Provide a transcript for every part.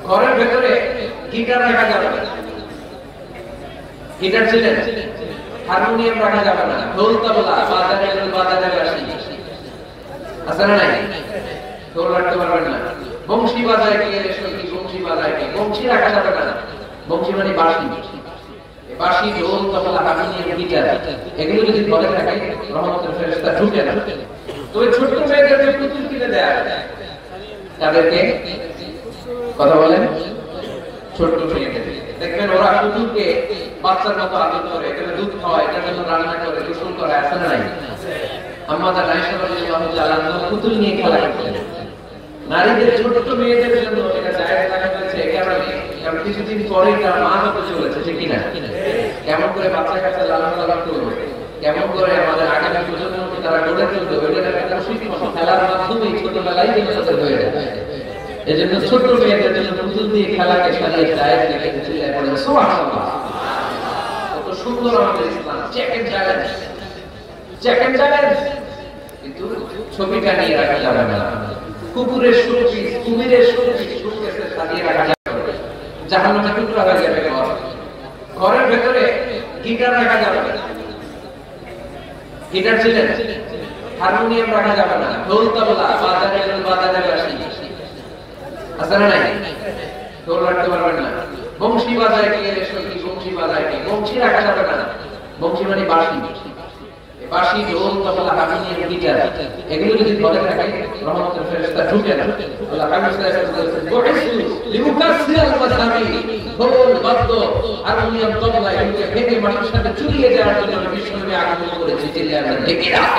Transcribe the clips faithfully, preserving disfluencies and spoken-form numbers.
ঘরের ভেতরে গিটার রাখা যাবে না, গিটার ছিলেন, হারমোনিয়াম রাখা যাবে না, ঢোল তবলা বাজারে বাজারে আসি আছে না নাই, ঢোল রাখতে পারবেন না, বংশী বাজায় গিয়ে বংশী বাজায় গিয়ে বংশী রাখা যাবে না, বংশী মানে বাঁশি, বাঁশি ঢোল তবলা হারমোনিয়াম গিটার এগুলো যদি ঘরে থাকে রহমতের ফেরেশতা ঢুকে না। তবে ছোট মেয়েদের যে পুতুল কিনে দেয়া তাদেরকে কথা বলেন, ছোট মেয়েদের দেখবেন ওরা পুতুলকে বাচ্চার মতো আদর করে, এখানে দুধ খাওয়ায়, এটার জন্য রান্না করে, গোসল করে, আছে না নাই? আমাদের আয়েশা রাদিয়াল্লাহু তাআলা আনহা পুতুল নিয়ে খেলা করতেন। নারীদের ছোট মেয়েদের জন্য এটা জায়েজ রাখা হয়েছে এই কারণে, কারণ কিছুদিন পরে তার মা হতে চলেছে, ঠিক কি না? কেমন করে বাচ্চা কাচ্চা লালন পালন করবে, কেমন করে আমাদের আগামী প্রজন্মকে তারা গড়ে তুলবে, ওইটার একটা প্রশিক্ষণ খেলার মাধ্যমে ছোটবেলায় কিন্তু হয়ে যাবে। এজন্য ছোট মেয়েদের জন্য পুতুল দিয়ে খেলাকে সাজিয়ে জায়েজ রেখে চিল্লায় পড়ে সুবহানাল্লাহ। কত সুন্দর আমাদের Islam, check and balance, check and balance. কিন্তু ছবিটা নিয়ে রাখা যাবে না, কুকুরের শক্তি, কুমিরের শক্তি শোকেসে সাজিয়ে রাখা যাবে না, জাহান্নামে টুকরা হয়ে যাবে ঘর। ঘরের ভেতরে গিটার রাখা যাবে না, গিটার ছিলেন, হারমোনিয়াম রাখা যাবে না, ঢোল তবলা বাজারে বাজারে আসি আছে না নাই, ঢোল রাখতে পারবেন না, বংশী বাজায় গিয়ে বংশী বাজায় গিয়ে বংশী রাখা যাবে না, বংশী মানে বাঁশি, বাঁশি ঢোল তবলা হারমোনিয়াম গিটার এগুলো যদি ঘরে থাকে রহমতের ফেরেশতা ঢুকে না। আল্লাহ হাবিব সাল্লাল্লাহু আলাইহি ওয়াসাল্লাম বলেছেন লিমুকাসসিরাল মাযহাবি, ঢোল বাদ্য হারমোনিয়াম তবলা এগুলোকে ভেঙে মাটির সাথে চুরিয়ে দেওয়ার জন্য বিশ্বনবী আগমন করেছে, চিল্লায় আমরা ডেকে রাখি।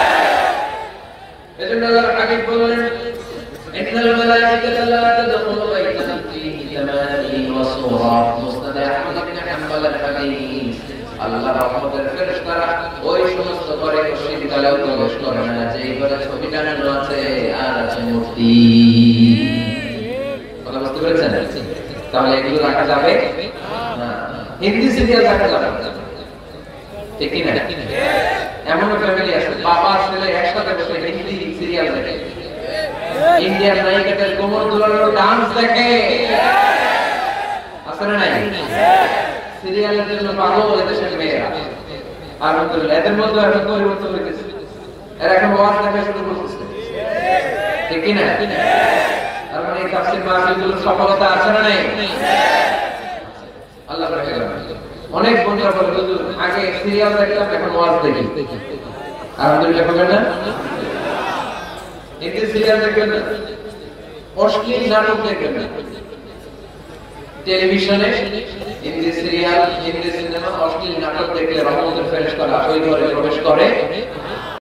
এজন্য আল্লাহ হাবিব বলেন ইন্নাল মালায়েকাতা লা তাদখুলু বাইতান ফীহি তামাসিল ওয়া সুরাত, মুসনাদ আহমদ ইবনে হাম্বল আল-হাদিস। আল্লাহ রহমতের ফেরেশতারা ওই সমস্ত ঘরে শীতকালেও প্রবেশ করে না যে ঘরে ছবি টানানো আছে আর আছে মূর্তি। কথা বুঝতে পেরেছেন? তাহলে এগুলো রাখা যাবে না। হিন্দি সিরিয়াল রাখা যাবে না, ঠিক কি না? এমন ফ্যামিলি আছে বাবা ছেলে একসাথে বসে হিন্দি সিরিয়াল দেখে, ইন্ডিয়ান নায়িকাদের কোমর দুলানোর ডান্স দেখে, আছে না নাই? সিরিয়ালের জন্য পাগল এদেশের মেয়েরা। আলহামদুলিল্লাহ এদের মধ্যে এখন পরিবর্তন হয়েছে, এরা এখন ওয়াজ দেখা শুরু করতেছে, ঠিক কি না? আর মানে এই তাফসীর মাহফিলগুলোর সফলতা আছে না নাই? আল্লাহ রাখে। অনেক বন্ধুরা বলে হুজুর আগে সিরিয়াল দেখতাম এখন ওয়াজ দেখি। আলহামদুলিল্লাহ বলেন না, হিন্দি সিরিয়াল দেখবেন না, অশ্লীল নাটক দেখবেন না, টেলিভিশনে হিন্দি সিরিয়াল হিন্দি সিনেমা অশ্লীল নাটক দেখলে রহমতের ফেরেশতারা ওই ঘরে প্রবেশ করে